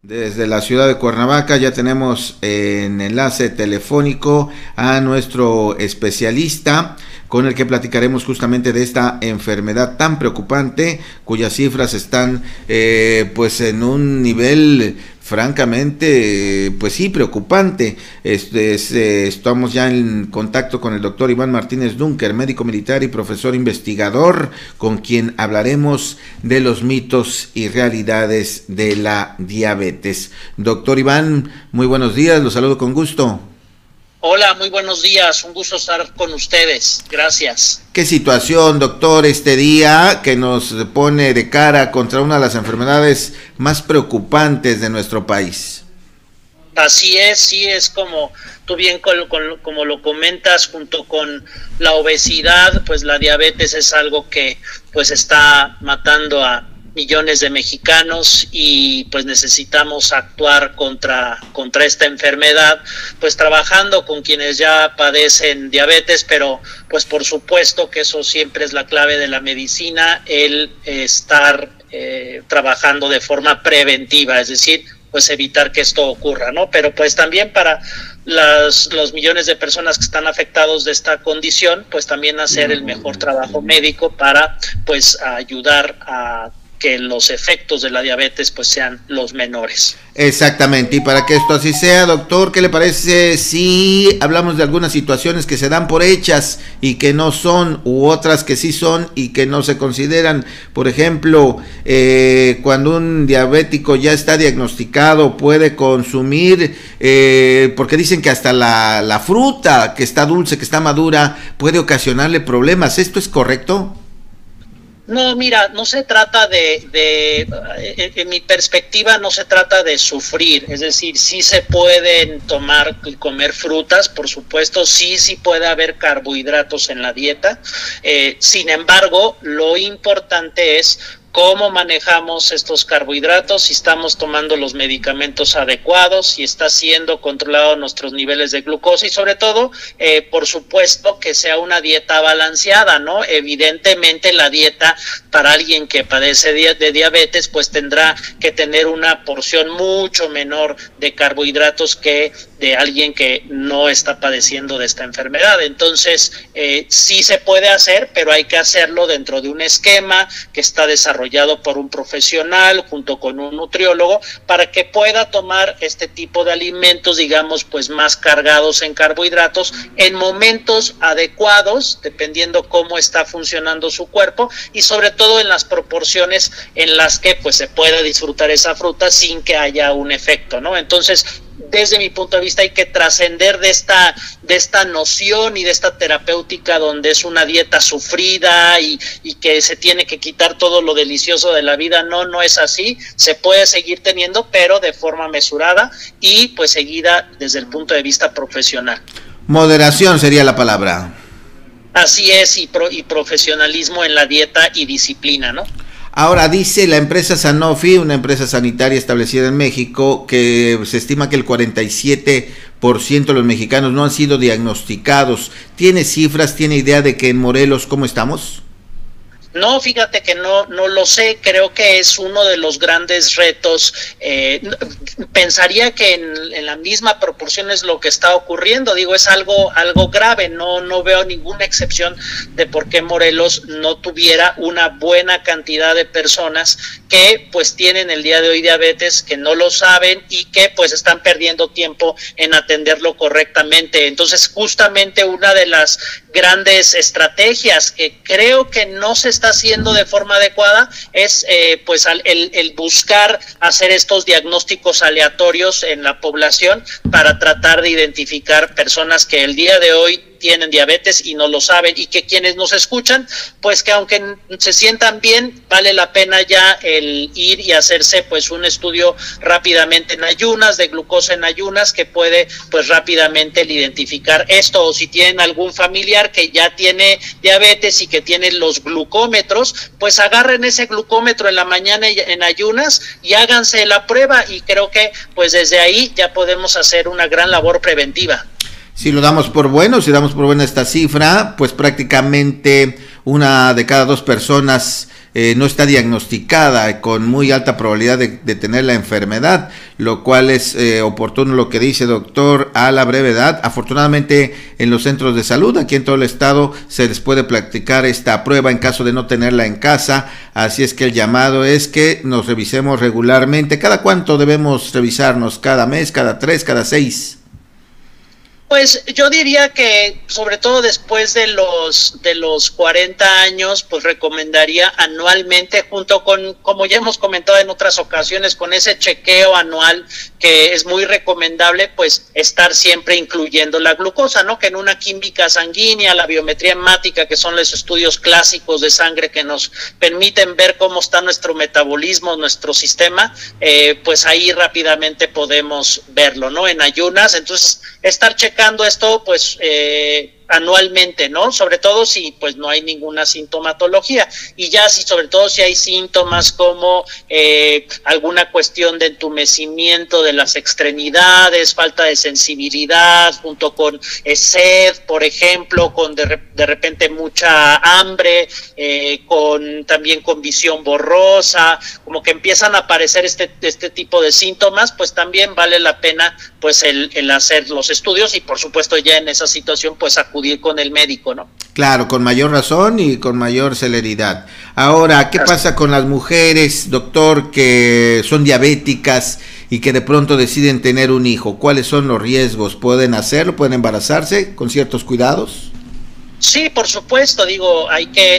Desde la ciudad de Cuernavaca ya tenemos en enlace telefónico a nuestro especialista con el que platicaremos justamente de esta enfermedad tan preocupante cuyas cifras están pues en un nivel francamente pues sí preocupante. Estamos ya en contacto con el doctor Iván Martínez Dunker, médico militar y profesor investigador, con quien hablaremos de los mitos y realidades de la diabetes. Doctor Iván, muy buenos días, los saludo con gusto. Hola, muy buenos días, un gusto estar con ustedes, gracias. ¿Qué situación, doctor, este día que nos pone de cara contra una de las enfermedades más preocupantes de nuestro país? Así es, sí, es como tú bien como lo comentas, junto con la obesidad, pues la diabetes es algo que pues está matando a millones de mexicanos y pues necesitamos actuar contra esta enfermedad, pues trabajando con quienes ya padecen diabetes, pero pues por supuesto que eso siempre es la clave de la medicina, el estar trabajando de forma preventiva, es decir, pues evitar que esto ocurra, ¿no? Pero pues también para los millones de personas que están afectados de esta condición, pues también hacer el mejor trabajo médico para pues ayudar a que los efectos de la diabetes pues sean los menores. Exactamente, y para que esto así sea, doctor, ¿qué le parece si hablamos de algunas situaciones que se dan por hechas y que no son, u otras que sí son y que no se consideran? Por ejemplo, cuando un diabético ya está diagnosticado, puede consumir, porque dicen que hasta la fruta que está dulce, que está madura, puede ocasionarle problemas. ¿Esto es correcto? No, mira, no se trata en mi perspectiva no se trata de sufrir, es decir, sí se pueden tomar y comer frutas, por supuesto, sí puede haber carbohidratos en la dieta, sin embargo, lo importante es cómo manejamos estos carbohidratos, si estamos tomando los medicamentos adecuados, si está siendo controlado nuestros niveles de glucosa y sobre todo, por supuesto, que sea una dieta balanceada, ¿no? Evidentemente la dieta para alguien que padece de diabetes pues tendrá que tener una porción mucho menor de carbohidratos que de alguien que no está padeciendo de esta enfermedad. Entonces, sí se puede hacer, pero hay que hacerlo dentro de un esquema que está desarrollado por un profesional junto con un nutriólogo para que pueda tomar este tipo de alimentos, digamos, pues más cargados en carbohidratos en momentos adecuados, dependiendo cómo está funcionando su cuerpo y sobre todo en las proporciones en las que pues se pueda disfrutar esa fruta sin que haya un efecto, ¿no? Entonces, desde mi punto de vista hay que trascender de esta noción y de esta terapéutica donde es una dieta sufrida y que se tiene que quitar todo lo delicioso de la vida. No es así, se puede seguir teniendo, pero de forma mesurada y pues seguida desde el punto de vista profesional. Moderación sería la palabra. Así es, y profesionalismo en la dieta y disciplina, ¿no? Ahora dice la empresa Sanofi, una empresa sanitaria establecida en México, que se estima que el 47% de los mexicanos no han sido diagnosticados. ¿Tiene cifras, tiene idea de que en Morelos cómo estamos? No, fíjate que no lo sé, creo que es uno de los grandes retos, pensaría que en la misma proporción es lo que está ocurriendo, digo, es algo grave, no veo ninguna excepción de por qué Morelos no tuviera una buena cantidad de personas que pues tienen el día de hoy diabetes, que no lo saben y que pues están perdiendo tiempo en atenderlo correctamente. Entonces justamente una de las grandes estrategias que creo que no se está haciendo de forma adecuada es pues el buscar hacer estos diagnósticos aleatorios en la población para tratar de identificar personas que el día de hoy tienen diabetes y no lo saben, y que quienes nos escuchan, pues que aunque se sientan bien, vale la pena ya el ir y hacerse pues un estudio rápidamente en ayunas, de glucosa en ayunas, que puede pues rápidamente el identificar esto, o si tienen algún familiar que ya tiene diabetes y que tiene los glucómetros, pues agarren ese glucómetro en la mañana en ayunas y háganse la prueba, y creo que pues desde ahí ya podemos hacer una gran labor preventiva. Si lo damos por bueno, si damos por buena esta cifra, pues prácticamente una de cada dos personas no está diagnosticada con muy alta probabilidad de tener la enfermedad, lo cual es oportuno lo que dice, doctor, a la brevedad. Afortunadamente en los centros de salud aquí en todo el estado se les puede practicar esta prueba en caso de no tenerla en casa, así es que el llamado es que nos revisemos regularmente. ¿Cada cuánto debemos revisarnos? ¿Cada mes, cada 3, cada 6? Pues yo diría que sobre todo después de los 40 años, pues recomendaría anualmente, junto con, como ya hemos comentado en otras ocasiones, con ese chequeo anual que es muy recomendable, pues estar siempre incluyendo la glucosa, ¿no? Que en una química sanguínea, la biometría hemática, que son los estudios clásicos de sangre que nos permiten ver cómo está nuestro metabolismo, nuestro sistema, pues ahí rápidamente podemos verlo, ¿no? En ayunas, entonces estar checando esto, pues anualmente, ¿no? Sobre todo si pues no hay ninguna sintomatología, y ya si sobre todo si hay síntomas como alguna cuestión de entumecimiento de las extremidades, falta de sensibilidad, junto con sed, por ejemplo, con de repente mucha hambre, también con visión borrosa, como que empiezan a aparecer este tipo de síntomas, pues también vale la pena pues el hacer los estudios, y por supuesto ya en esa situación pues acudir con el médico, ¿no? Claro, con mayor razón y con mayor celeridad. Ahora, ¿qué pasa con las mujeres, doctor, que son diabéticas y que de pronto deciden tener un hijo? ¿Cuáles son los riesgos? ¿Pueden hacerlo? ¿Pueden embarazarse con ciertos cuidados? Sí, por supuesto, digo,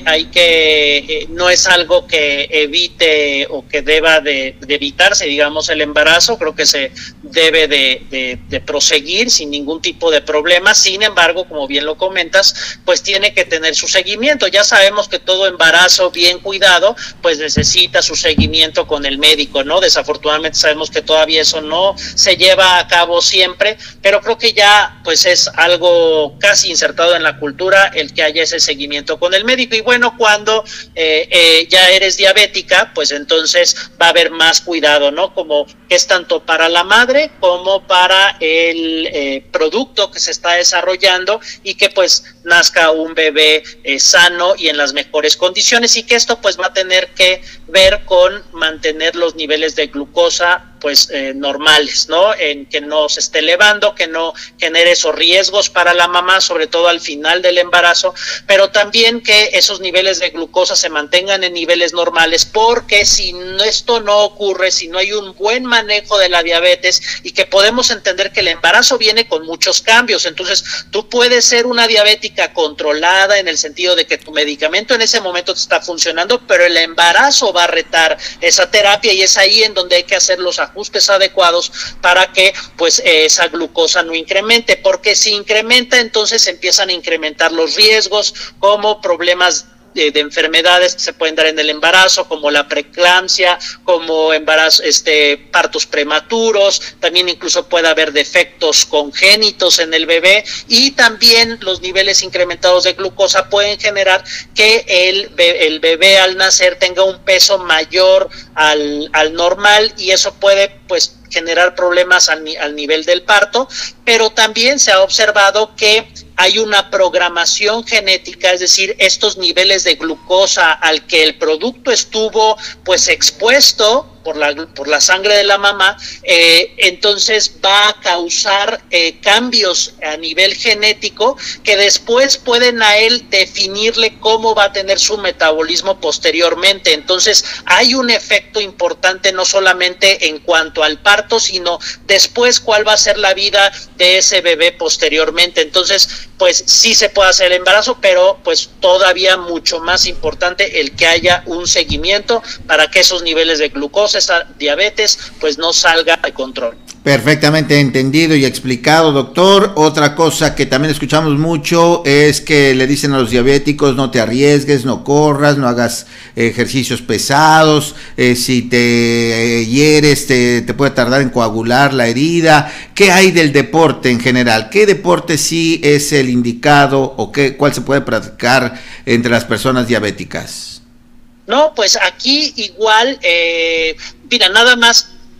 no es algo que evite o que deba de evitarse, digamos, el embarazo. Creo que se debe de proseguir sin ningún tipo de problema. Sin embargo, como bien lo comentas, pues tiene que tener su seguimiento. Ya sabemos que todo embarazo bien cuidado, pues necesita su seguimiento con el médico, ¿no? Desafortunadamente sabemos que todavía eso no se lleva a cabo siempre, pero creo que ya pues es algo casi insertado en la cultura el que haya ese seguimiento con el médico. Y bueno, cuando ya eres diabética, pues entonces va a haber más cuidado, ¿no? Como que es tanto para la madre como para el producto que se está desarrollando, y que pues nazca un bebé sano y en las mejores condiciones, y que esto pues va a tener que ver con mantener los niveles de glucosa pues normales, ¿no? En que no se esté elevando, que no genere esos riesgos para la mamá, sobre todo al final del embarazo, pero también que esos niveles de glucosa se mantengan en niveles normales, porque si esto no ocurre, si no hay un buen manejo de la diabetes, y que podemos entender que el embarazo viene con muchos cambios, entonces tú puedes ser una diabética controlada en el sentido de que tu medicamento en ese momento te está funcionando, pero el embarazo va a retar esa terapia, y es ahí en donde hay que hacer los ajustes adecuados para que pues esa glucosa no incremente, porque si incrementa entonces empiezan a incrementar los riesgos, como problemas de enfermedades que se pueden dar en el embarazo, como la preeclampsia, como partos prematuros, también incluso puede haber defectos congénitos en el bebé, y también los niveles incrementados de glucosa pueden generar que el bebé al nacer tenga un peso mayor al normal, y eso puede pues generar problemas al nivel del parto. Pero también se ha observado que hay una programación genética, es decir, estos niveles de glucosa al que el producto estuvo pues expuesto por la sangre de la mamá, entonces va a causar cambios a nivel genético que después pueden a él definirle cómo va a tener su metabolismo posteriormente. Entonces hay un efecto importante no solamente en cuanto al parto, sino después cuál va a ser la vida de ese bebé posteriormente. Entonces pues sí se puede hacer el embarazo, pero pues todavía mucho más importante el que haya un seguimiento para que esos niveles de glucosa, esa diabetes, pues no salga de control. Perfectamente entendido y explicado, doctor. Otra cosa que también escuchamos mucho es que le dicen a los diabéticos: no te arriesgues, no corras, no hagas ejercicios pesados, si te hieres te puede tardar en coagular la herida. ¿Qué hay del deporte en general? ¿Qué deporte sí es el indicado o cuál se puede practicar entre las personas diabéticas? No, pues aquí igual, mira, nada más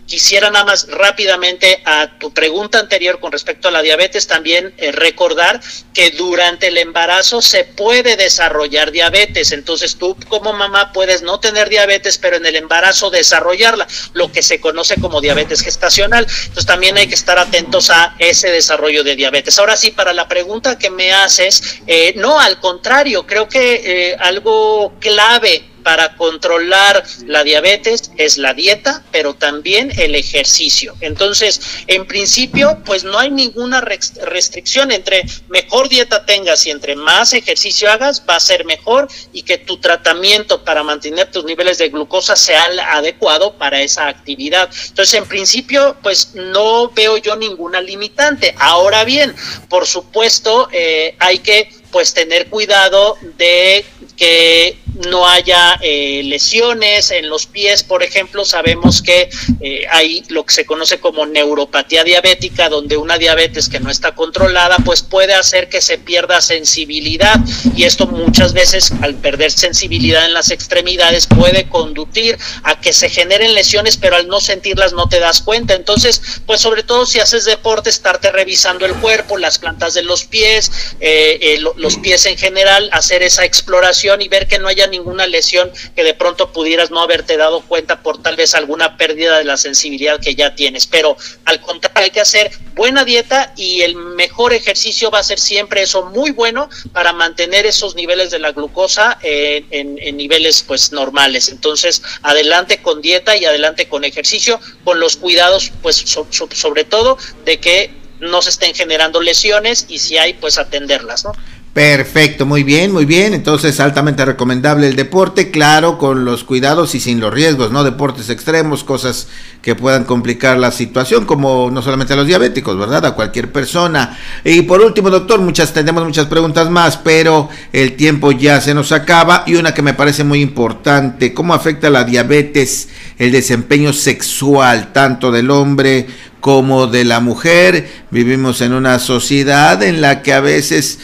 Quisiera nada más rápidamente a tu pregunta anterior con respecto a la diabetes, también recordar que durante el embarazo se puede desarrollar diabetes. Entonces tú como mamá puedes no tener diabetes, pero en el embarazo desarrollarla, lo que se conoce como diabetes gestacional. Entonces también hay que estar atentos a ese desarrollo de diabetes. Ahora sí, para la pregunta que me haces, no, al contrario, creo que algo clave para controlar la diabetes es la dieta, pero también el ejercicio. Entonces, en principio, pues no hay ninguna restricción. Entre mejor dieta tengas y entre más ejercicio hagas, va a ser mejor, y que tu tratamiento para mantener tus niveles de glucosa sea adecuado para esa actividad. Entonces, en principio, pues no veo yo ninguna limitante. Ahora bien, por supuesto, hay que pues tener cuidado de que no haya lesiones en los pies. Por ejemplo, sabemos que hay lo que se conoce como neuropatía diabética, donde una diabetes que no está controlada pues puede hacer que se pierda sensibilidad, y esto muchas veces, al perder sensibilidad en las extremidades, puede conducir a que se generen lesiones, pero al no sentirlas no te das cuenta. Entonces, pues sobre todo si haces deporte, estarte revisando el cuerpo, las plantas de los pies, los pies en general, hacer esa exploración y ver que no haya ninguna lesión que de pronto pudieras no haberte dado cuenta por tal vez alguna pérdida de la sensibilidad que ya tienes. Pero al contrario, hay que hacer buena dieta, y el mejor ejercicio va a ser siempre eso, muy bueno para mantener esos niveles de la glucosa en niveles pues normales. Entonces, adelante con dieta y adelante con ejercicio, con los cuidados pues sobre todo de que no se estén generando lesiones, y si hay, pues atenderlas, ¿no? Perfecto, muy bien, muy bien. Entonces, altamente recomendable el deporte, claro, con los cuidados y sin los riesgos, ¿no? Deportes extremos, cosas que puedan complicar la situación, como no solamente a los diabéticos, ¿verdad? A cualquier persona. Y por último, doctor, tenemos muchas preguntas más, pero el tiempo ya se nos acaba, y una que me parece muy importante: ¿cómo afecta la diabetes el desempeño sexual, tanto del hombre como de la mujer? Vivimos en una sociedad en la que a veces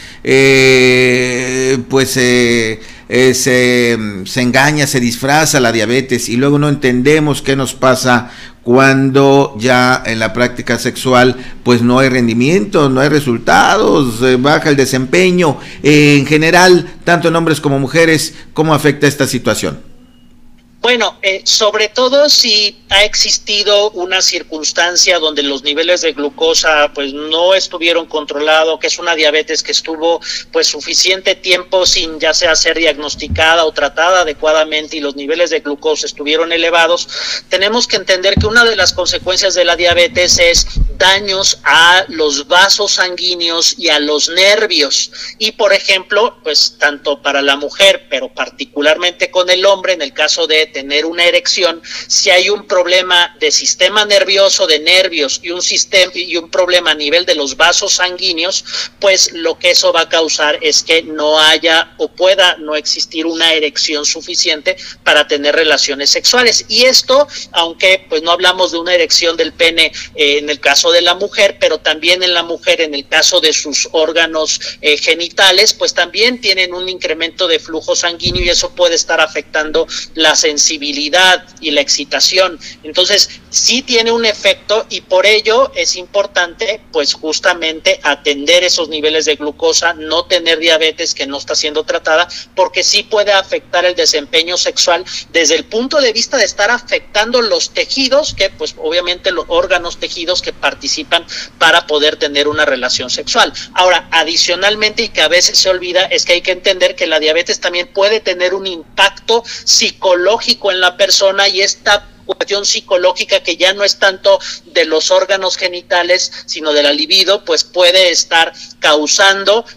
se engaña, se disfraza la diabetes, y luego no entendemos qué nos pasa cuando ya en la práctica sexual pues no hay rendimiento, no hay resultados, baja el desempeño. En general, tanto en hombres como mujeres, ¿cómo afecta esta situación? Bueno, sobre todo si ha existido una circunstancia donde los niveles de glucosa pues no estuvieron controlados, que es una diabetes que estuvo pues suficiente tiempo sin ya sea ser diagnosticada o tratada adecuadamente, y los niveles de glucosa estuvieron elevados, tenemos que entender que una de las consecuencias de la diabetes es daños a los vasos sanguíneos y a los nervios. Y por ejemplo, pues tanto para la mujer, pero particularmente con el hombre, en el caso de tener una erección, si hay un problema de sistema nervioso, de nervios, y un problema a nivel de los vasos sanguíneos, pues lo que eso va a causar es que no haya o pueda no existir una erección suficiente para tener relaciones sexuales. Y esto, aunque pues no hablamos de una erección del pene en el caso de la mujer, pero también en la mujer, en el caso de sus órganos genitales, pues también tienen un incremento de flujo sanguíneo, y eso puede estar afectando la sensibilidad y la excitación. Entonces sí tiene un efecto, y por ello es importante pues justamente atender esos niveles de glucosa, no tener diabetes que no está siendo tratada, porque sí puede afectar el desempeño sexual desde el punto de vista de estar afectando los tejidos, que pues obviamente los órganos, tejidos que participan para poder tener una relación sexual. Ahora, adicionalmente, y que a veces se olvida, es que hay que entender que la diabetes también puede tener un impacto psicológico en la persona, y esta cuestión psicológica, que ya no es tanto de los órganos genitales sino de la libido, pues puede estar causando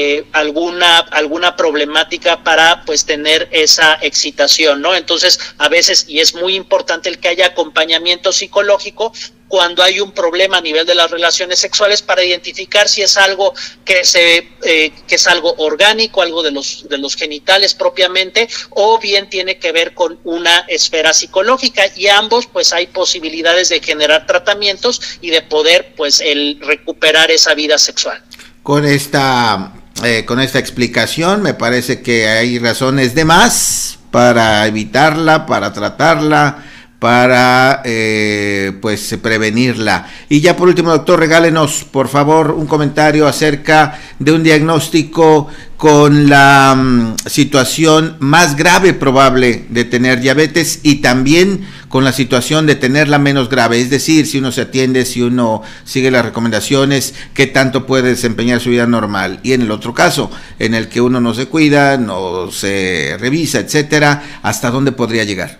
alguna problemática para pues tener esa excitación, ¿no? Entonces a veces, y es muy importante el que haya acompañamiento psicológico cuando hay un problema a nivel de las relaciones sexuales, para identificar si es algo que es algo orgánico, algo de los genitales propiamente, o bien tiene que ver con una esfera psicológica, y ambos pues hay posibilidades de generar tratamientos y de poder pues recuperar esa vida sexual. Con esta explicación me parece que hay razones de más para evitarla, para tratarla, para pues prevenirla. Y ya por último, doctor, regálenos por favor un comentario acerca de un diagnóstico con la situación más grave probable de tener diabetes y también con la situación de tenerla menos grave, es decir, si uno se atiende, si uno sigue las recomendaciones, qué tanto puede desempeñar su vida normal. Y en el otro caso, en el que uno no se cuida, no se revisa, etcétera, ¿hasta dónde podría llegar?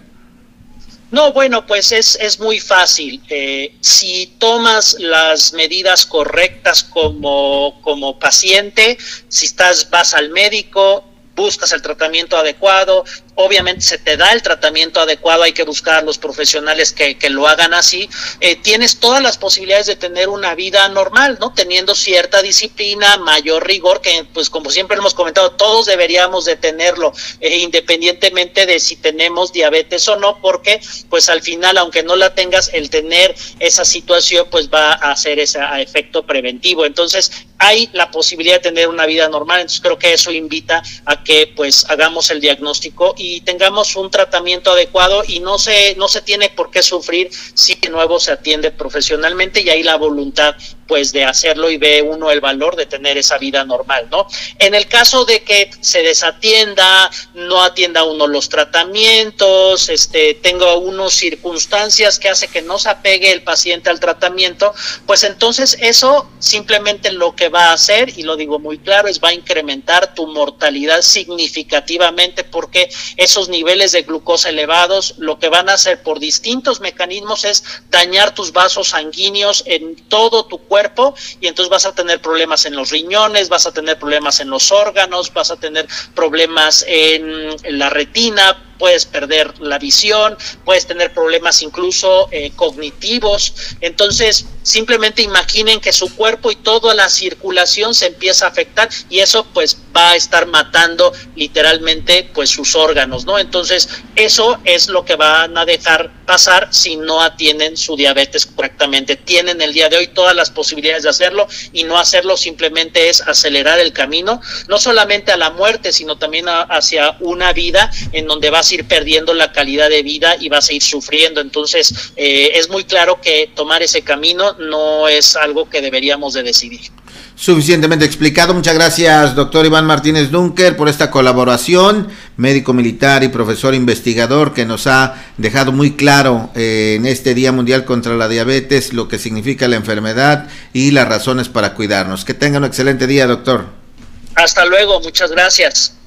No, bueno, pues es muy fácil. Si tomas las medidas correctas como paciente, si vas al médico, buscas el tratamiento adecuado, obviamente se te da el tratamiento adecuado, hay que buscar a los profesionales que lo hagan así, tienes todas las posibilidades de tener una vida normal, ¿no? Teniendo cierta disciplina, mayor rigor, que pues como siempre hemos comentado, todos deberíamos de tenerlo, independientemente de si tenemos diabetes o no, porque pues al final, aunque no la tengas, el tener esa situación pues va a hacer ese efecto preventivo. Entonces hay la posibilidad de tener una vida normal, entonces creo que eso invita a que pues hagamos el diagnóstico y tengamos un tratamiento adecuado y no se tiene por qué sufrir si de nuevo se atiende profesionalmente y hay la voluntad pues de hacerlo y ve uno el valor de tener esa vida normal, ¿no? En el caso de que se desatienda, no atienda uno los tratamientos, tenga uno circunstancias que hace que no se apegue el paciente al tratamiento, pues entonces eso simplemente lo que va a hacer, y lo digo muy claro, va a incrementar tu mortalidad significativamente, porque esos niveles de glucosa elevados lo que van a hacer por distintos mecanismos es dañar tus vasos sanguíneos en todo tu cuerpo, y entonces vas a tener problemas en los riñones, vas a tener problemas en los órganos, vas a tener problemas en la retina, puedes perder la visión, puedes tener problemas incluso cognitivos. Entonces simplemente imaginen que su cuerpo y toda la circulación se empieza a afectar y eso pues va a estar matando literalmente pues sus órganos, ¿no? Entonces eso es lo que van a dejar pasar si no atienden su diabetes correctamente. Tienen el día de hoy todas las posibilidades de hacerlo, y no hacerlo simplemente es acelerar el camino, no solamente a la muerte, sino también hacia una vida en donde vas a ir perdiendo la calidad de vida y vas a ir sufriendo. Entonces es muy claro que tomar ese camino no es algo que deberíamos de decidir. Suficientemente explicado. Muchas gracias, doctor Iván Martínez Dunker, por esta colaboración, médico militar y profesor investigador, que nos ha dejado muy claro en este Día Mundial contra la Diabetes lo que significa la enfermedad y las razones para cuidarnos. Que tenga un excelente día, doctor. Hasta luego, muchas gracias.